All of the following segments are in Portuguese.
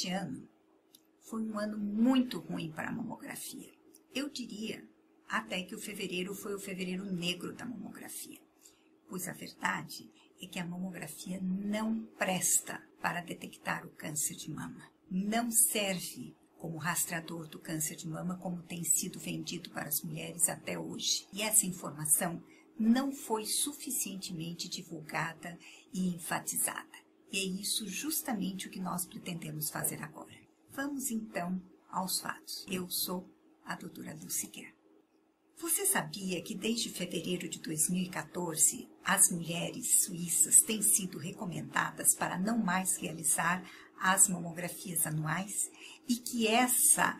este ano foi um ano muito ruim para a mamografia. Eu diria até que o fevereiro foi o fevereiro negro da mamografia, pois a verdade é que a mamografia não presta para detectar o câncer de mama. Não serve como rastreador do câncer de mama como tem sido vendido para as mulheres até hoje. E essa informação não foi suficientemente divulgada e enfatizada. E é isso justamente o que nós pretendemos fazer agora. Vamos então aos fatos. Eu sou a doutora Lucy Guerra. Você sabia que desde fevereiro de 2014, as mulheres suíças têm sido recomendadas para não mais realizar as mamografias anuais e que essa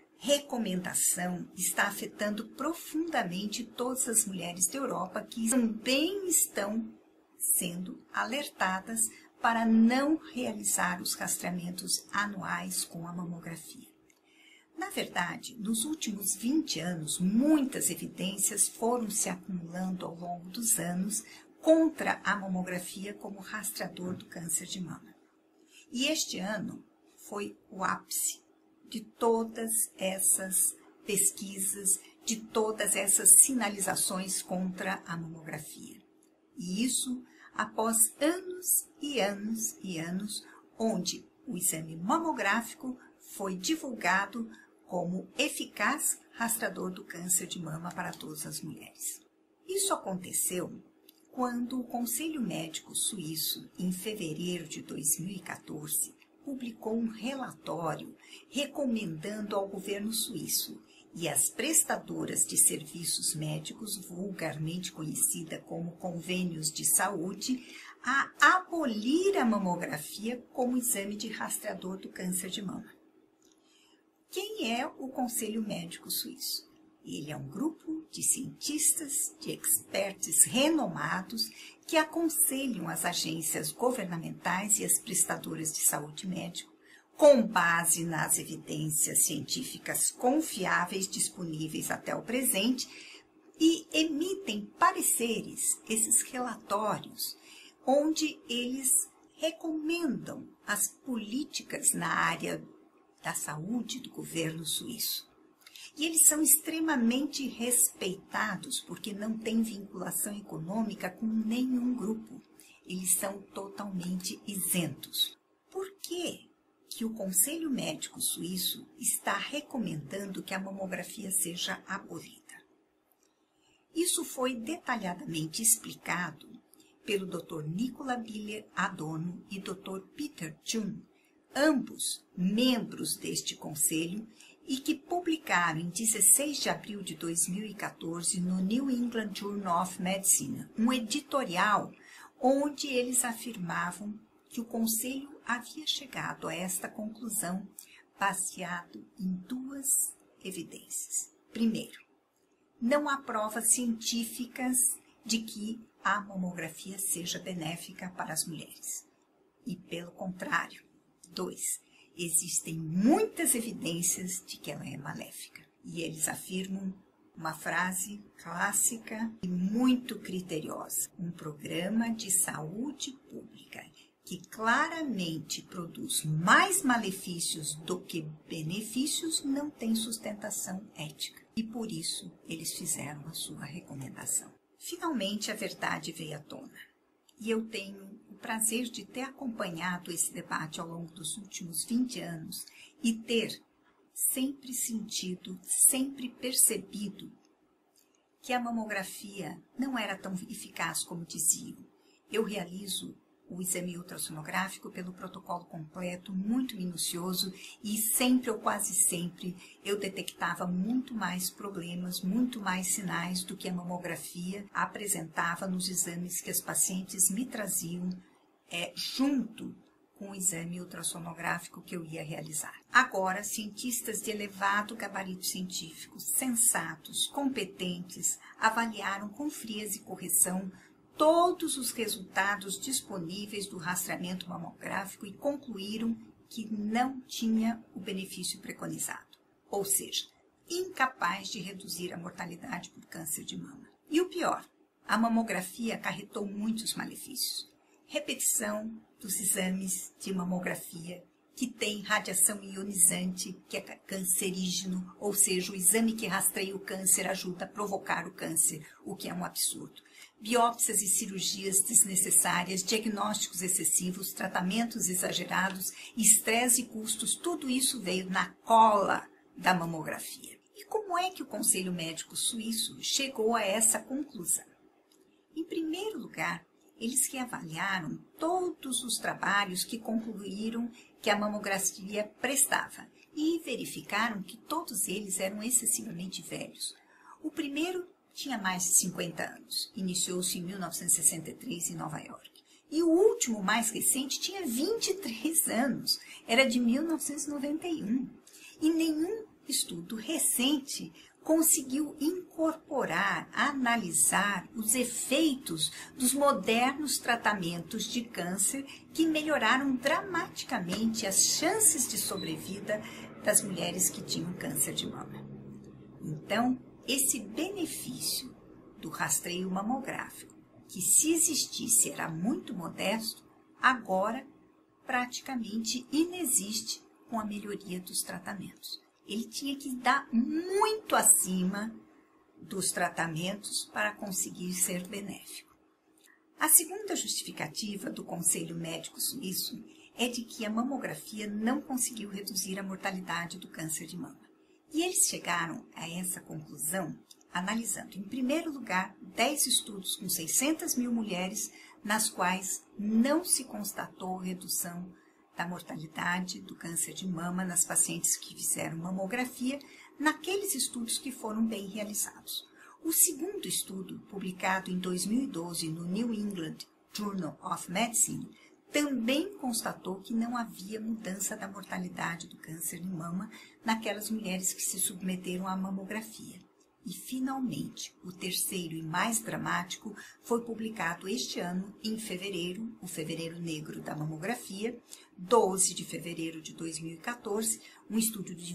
recomendação está afetando profundamente todas as mulheres da Europa que também estão sendo alertadas para não realizar os rastreamentos anuais com a mamografia. Na verdade, nos últimos 20 anos, muitas evidências foram se acumulando ao longo dos anos contra a mamografia como rastreador do câncer de mama. E este ano foi o ápice de todas essas pesquisas, de todas essas sinalizações contra a mamografia. E isso após anos e anos e anos, onde o exame mamográfico foi divulgado como eficaz rastreador do câncer de mama para todas as mulheres. Isso aconteceu quando o Conselho Médico Suíço, em fevereiro de 2014, publicou um relatório recomendando ao governo suíço e às prestadoras de serviços médicos, vulgarmente conhecida como convênios de saúde, a abolir a mamografia como exame de rastreador do câncer de mama. Quem é o Conselho Médico Suíço? Ele é um grupo de cientistas, de experts renomados que aconselham as agências governamentais e as prestadoras de saúde médica com base nas evidências científicas confiáveis disponíveis até o presente e emitem pareceres, esses relatórios, onde eles recomendam as políticas na área da saúde do governo suíço. E eles são extremamente respeitados porque não têm vinculação econômica com nenhum grupo. Eles são totalmente isentos. Por que o Conselho Médico Suíço está recomendando que a mamografia seja abolida? Isso foi detalhadamente explicado pelo Dr. Nicola Biller Adorno e Dr. Peter Thun, ambos membros deste conselho, e que publicaram em 16 de abril de 2014 no New England Journal of Medicine um editorial onde eles afirmavam que o conselho havia chegado a esta conclusão baseado em duas evidências. Primeiro, não há provas científicas de que a mamografia seja benéfica para as mulheres. E pelo contrário. 2. Existem muitas evidências de que ela é maléfica. E eles afirmam uma frase clássica e muito criteriosa. Um programa de saúde pública que claramente produz mais malefícios do que benefícios não tem sustentação ética. E por isso eles fizeram a sua recomendação. Finalmente a verdade veio à tona. E eu tenho o prazer de ter acompanhado esse debate ao longo dos últimos 20 anos e ter sempre sentido, sempre percebido que a mamografia não era tão eficaz como diziam. Eu realizo o exame ultrassonográfico pelo protocolo completo, muito minucioso, e sempre ou quase sempre eu detectava muito mais problemas, muito mais sinais do que a mamografia apresentava nos exames que as pacientes me traziam junto com o exame ultrassonográfico que eu ia realizar. Agora, cientistas de elevado gabarito científico, sensatos, competentes, avaliaram com frieza e correção todos os resultados disponíveis do rastreamento mamográfico e concluíram que não tinha o benefício preconizado, ou seja, incapaz de reduzir a mortalidade por câncer de mama. E o pior, a mamografia acarretou muitos malefícios. Repetição dos exames de mamografia que tem radiação ionizante, que é cancerígeno, ou seja, o exame que rastreia o câncer ajuda a provocar o câncer, o que é um absurdo. Biópsias e cirurgias desnecessárias, diagnósticos excessivos, tratamentos exagerados, estresse e custos, tudo isso veio na cola da mamografia. E como é que o Conselho Médico Suíço chegou a essa conclusão? Em primeiro lugar, eles reavaliaram todos os trabalhos que concluíram que a mamografia prestava e verificaram que todos eles eram excessivamente velhos. O primeiro tinha mais de 50 anos, iniciou-se em 1963 em Nova York. E o último, mais recente, tinha 23 anos, era de 1991. E nenhum estudo recente conseguiu incorporar, analisar os efeitos dos modernos tratamentos de câncer que melhoraram dramaticamente as chances de sobrevida das mulheres que tinham câncer de mama. Então, esse benefício do rastreio mamográfico, que se existisse era muito modesto, agora praticamente inexiste com a melhoria dos tratamentos. Ele tinha que dar muito acima dos tratamentos para conseguir ser benéfico. A segunda justificativa do Conselho Médico Suíço é de que a mamografia não conseguiu reduzir a mortalidade do câncer de mama. E eles chegaram a essa conclusão analisando, em primeiro lugar, 10 estudos com 600 mil mulheres, nas quais não se constatou redução da mortalidade do câncer de mama nas pacientes que fizeram mamografia, naqueles estudos que foram bem realizados. O segundo estudo, publicado em 2012 no New England Journal of Medicine, também constatou que não havia mudança da mortalidade do câncer de mama naquelas mulheres que se submeteram à mamografia. E, finalmente, o terceiro e mais dramático foi publicado este ano, em fevereiro, o Fevereiro Negro da Mamografia, 12 de fevereiro de 2014, um estudo de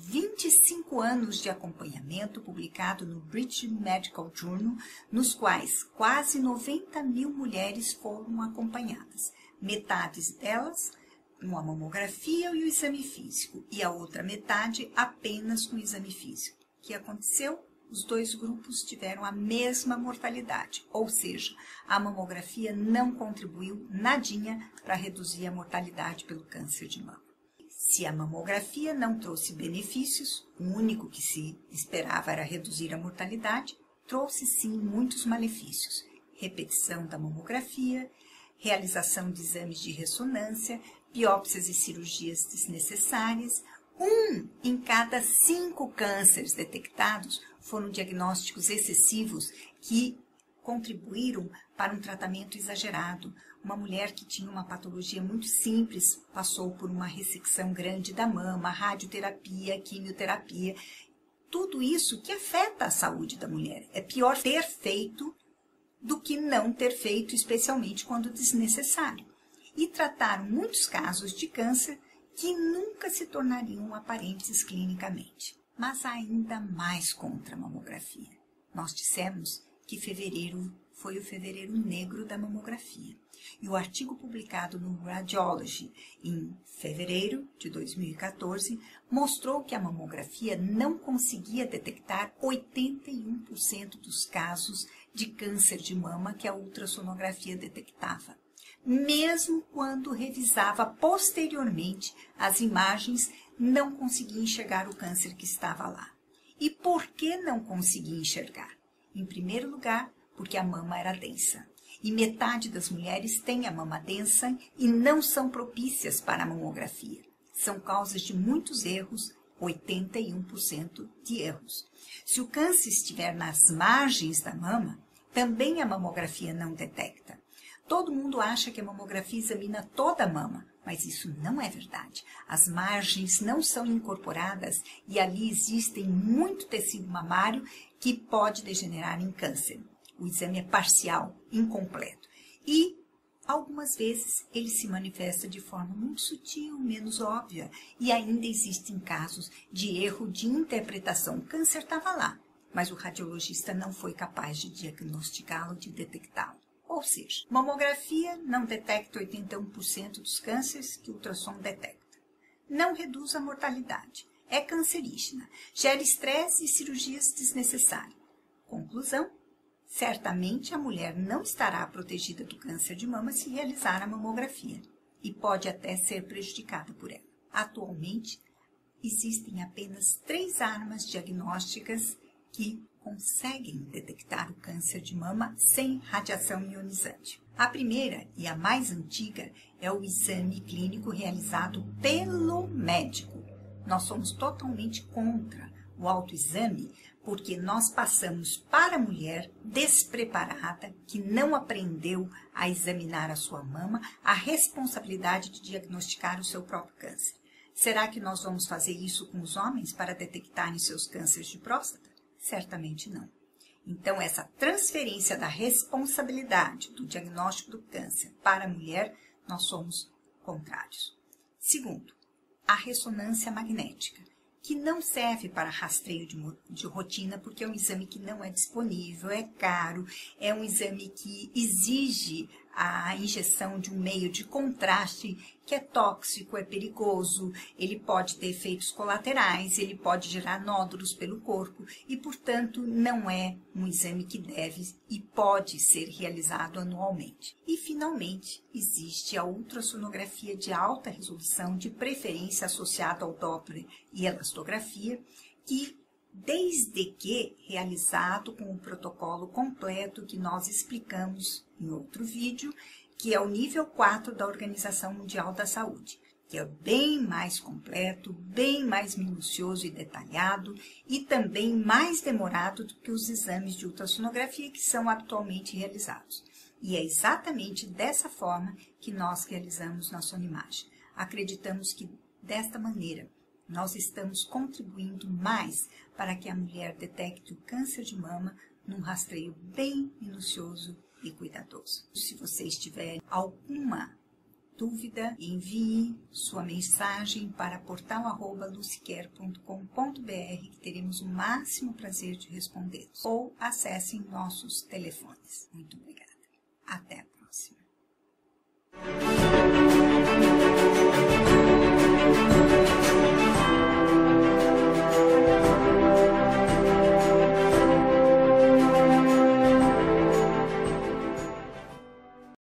25 anos de acompanhamento publicado no British Medical Journal, nos quais quase 90 mil mulheres foram acompanhadas, metade delas com a mamografia e o exame físico, e a outra metade apenas com o exame físico. O que aconteceu? Os dois grupos tiveram a mesma mortalidade, ou seja, a mamografia não contribuiu nadinha para reduzir a mortalidade pelo câncer de mama. Se a mamografia não trouxe benefícios, o único que se esperava era reduzir a mortalidade, trouxe sim muitos malefícios. Repetição da mamografia, realização de exames de ressonância, biópsias e cirurgias desnecessárias. 1 em cada 5 cânceres detectados foram diagnósticos excessivos que contribuíram para um tratamento exagerado. Uma mulher que tinha uma patologia muito simples passou por uma ressecção grande da mama, radioterapia, quimioterapia. Tudo isso que afeta a saúde da mulher. É pior ter feito do que não ter feito, especialmente quando desnecessário. E trataram muitos casos de câncer que nunca se tornariam aparentes clinicamente, mas ainda mais contra a mamografia. Nós dissemos que fevereiro foi o Fevereiro Negro da Mamografia. E o artigo publicado no Radiology em fevereiro de 2014 mostrou que a mamografia não conseguia detectar 81% dos casos de câncer de mama que a ultrassonografia detectava, mesmo quando revisava posteriormente as imagens, não conseguia enxergar o câncer que estava lá. E por que não conseguia enxergar? Em primeiro lugar, porque a mama era densa. E metade das mulheres tem a mama densa e não são propícias para a mamografia. São causas de muitos erros, 81% de erros. Se o câncer estiver nas margens da mama, também a mamografia não detecta. Todo mundo acha que a mamografia examina toda a mama, mas isso não é verdade. As margens não são incorporadas e ali existem muito tecido mamário que pode degenerar em câncer. O exame é parcial, incompleto. E, algumas vezes, ele se manifesta de forma muito sutil, menos óbvia. E ainda existem casos de erro de interpretação. O câncer estava lá, mas o radiologista não foi capaz de diagnosticá-lo, de detectá-lo. Ou seja, mamografia não detecta 81% dos cânceres que o ultrassom detecta. não reduz a mortalidade, é cancerígena, gera estresse e cirurgias desnecessárias. Conclusão: certamente a mulher não estará protegida do câncer de mama se realizar a mamografia e pode até ser prejudicada por ela. Atualmente, existem apenas 3 armas diagnósticas que conseguem detectar o câncer de mama sem radiação ionizante. A primeira e a mais antiga é o exame clínico realizado pelo médico. Nós somos totalmente contra o autoexame porque nós passamos para a mulher despreparada, que não aprendeu a examinar a sua mama, a responsabilidade de diagnosticar o seu próprio câncer. Será que nós vamos fazer isso com os homens para detectarem seus cânceres de próstata? Certamente não. Então, essa transferência da responsabilidade do diagnóstico do câncer para a mulher, nós somos contrários. Segundo, a ressonância magnética, que não serve para rastreio de rotina, porque é um exame que não é disponível, é caro, é um exame que exige a injeção de um meio de contraste que é tóxico, é perigoso, ele pode ter efeitos colaterais, ele pode gerar nódulos pelo corpo e, portanto, não é um exame que deve e pode ser realizado anualmente. E, finalmente, existe a ultrassonografia de alta resolução, de preferência associada ao Doppler e elastografia, que desde que realizado com o protocolo completo que nós explicamos em outro vídeo, que é o nível 4 da Organização Mundial da Saúde, que é bem mais completo, bem mais minucioso e detalhado e também mais demorado do que os exames de ultrassonografia que são atualmente realizados. E é exatamente dessa forma que nós realizamos na Sonimagem. Acreditamos que desta maneira nós estamos contribuindo mais para que a mulher detecte o câncer de mama num rastreio bem minucioso e cuidadoso. Se vocês tiverem alguma dúvida, envie sua mensagem para portal@luciquer.com.br, que teremos o máximo prazer de respondê-los. Ou acessem nossos telefones. Muito obrigada. Até a próxima.